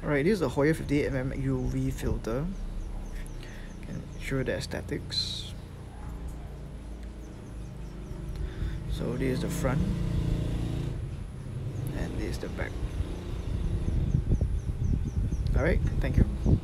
Alright, this is the Hoya 58mm UV filter. Can show the aesthetics. So this is the front, and this is the back. Alright, thank you.